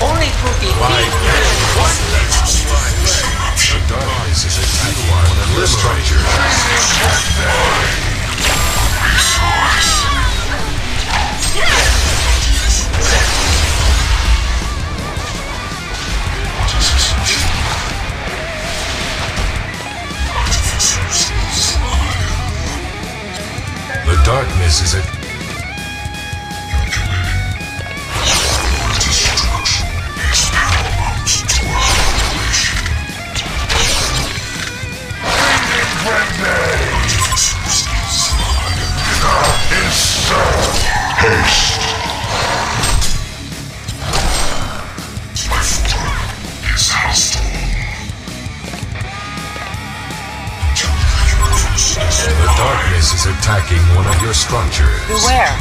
Only through defeat. The darkness is attacking one of your structures. The darkness is a The darkness is attacking one of your structures. Beware.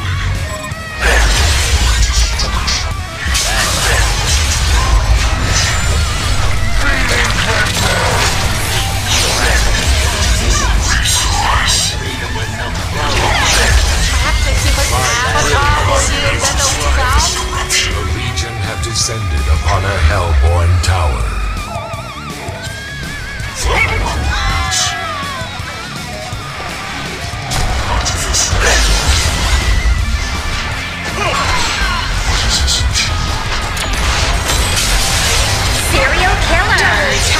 The Legion have descended upon a Hellborn tower. Serial killer.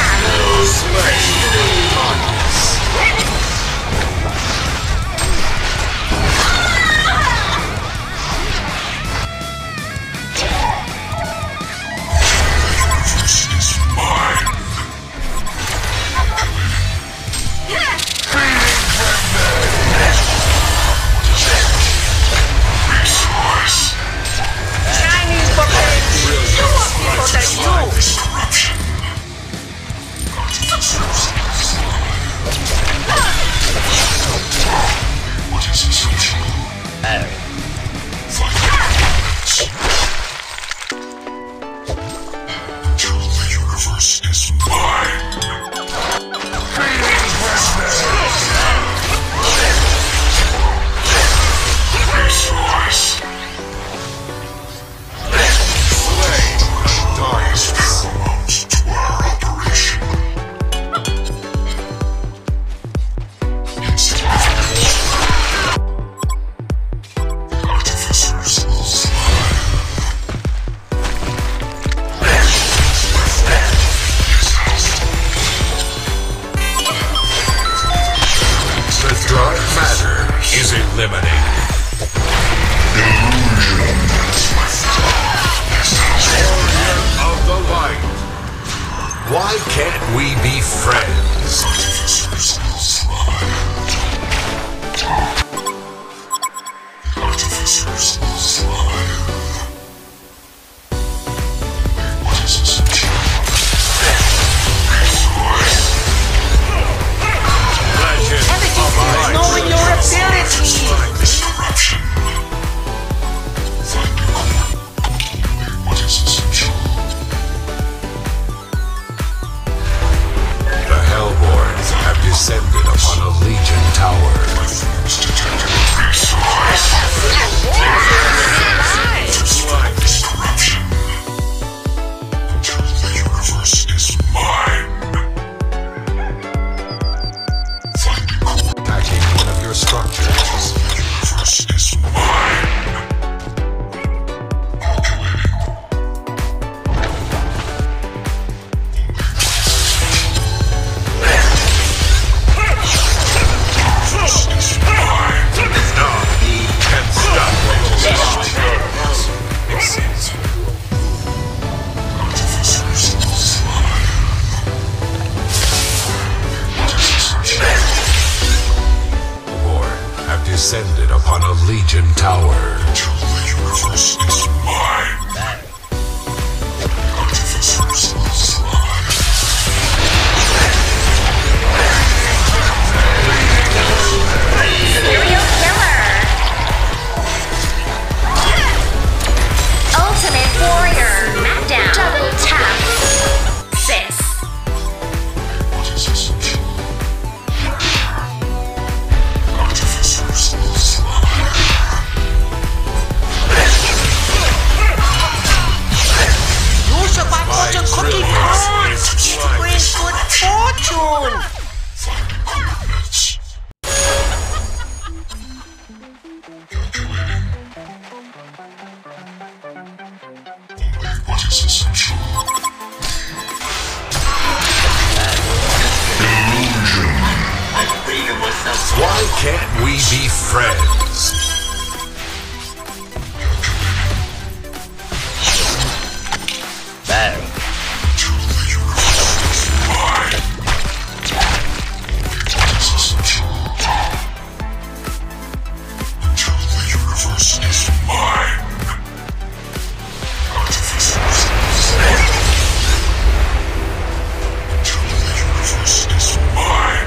Why can't we be friends? Knowing your ability. The Hellborns have descended upon a Legion tower. Attacking one of your structures. Descended upon a Legion tower. Until the universe is mine. Artificers will fly. Serial killer. Ultimate warrior. Smackdown. Double tap. 6. What is essential? Artificers will fly. is essential? Why can't we be friends? Until the universe is mine. What is essential? Until the universe is mine. Artificers. Until the universe is mine.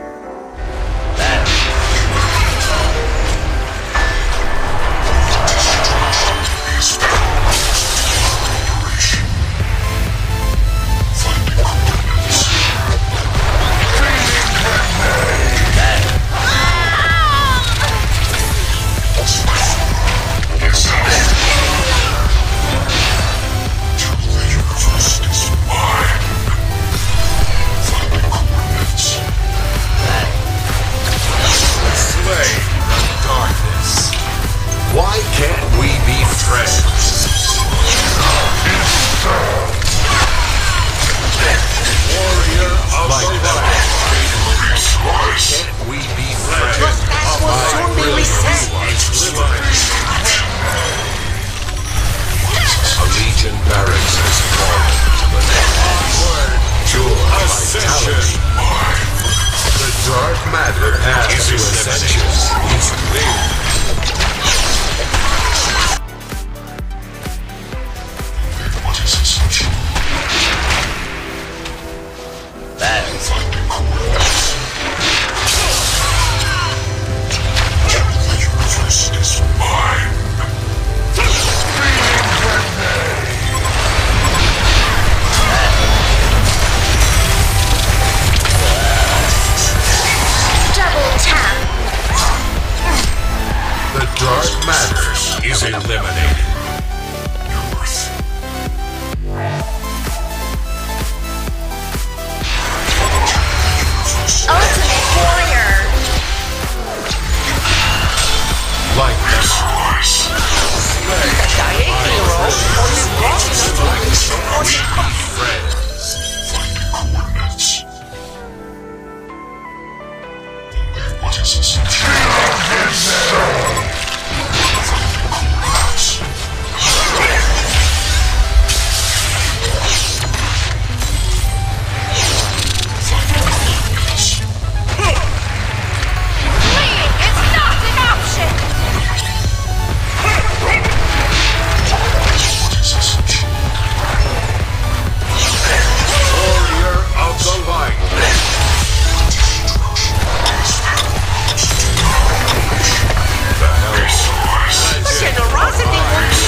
Why can't we be friends? Warrior of the light. Why can't we be friends? Will soon be reset. A Legion barracks has fallen to the net. Pure vitality. The dark matter has to ascension. Is clear. What is essential? Finding coordinates. Until the universe is mine. Double tap. The dark matter is eliminated. Ultimate warrior. Like this. Giant hero. Only wrong is We be friends. Finding coordinates. What is essential? Warrior of the light. The Hell's generosity would be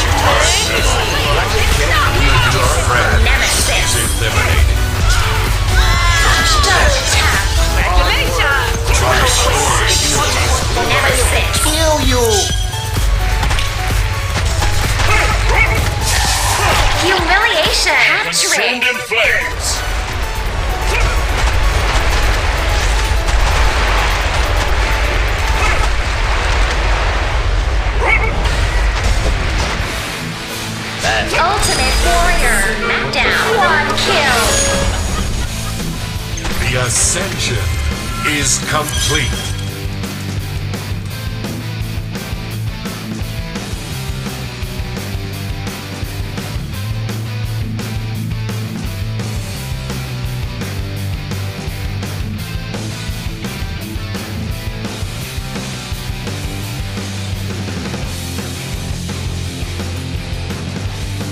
friend Nemesis. is eliminated. Double tap. Nemesis. kill you. Humiliation. Hat-trick. in flames. Ultimate warrior. Smackdown. One kill. The ascension is complete.